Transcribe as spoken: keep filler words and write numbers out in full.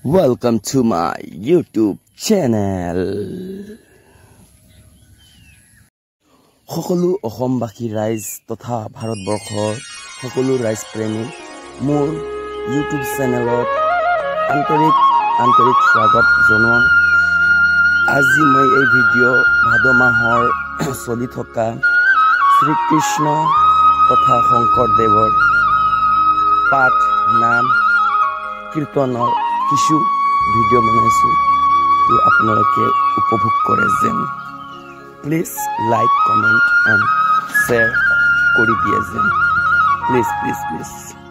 Welcome to my YouTube channel. সকলো অসমবাসী ৰাইজ তথা ভাৰতবৰ্ষৰ সকলো ৰাইজ প্ৰেমী মোৰ YouTube চেনেলত আন্তৰিক আন্তৰিক স্বাগত জনাও। আজি মই এই ভিডিঅ' ভাদ মাহৰ চলি থকা শ্ৰী কৃষ্ণ তথা শংকৰদেৱৰ পাঠ নাম কীৰ্তনৰ কিছু ভিডিঅ' বনাইছো তো আপোনালোকে উপভোগ কৰে যেন please like comment and share কৰি দিয়ে যেন প্লিজ প্লিজ প্লিজ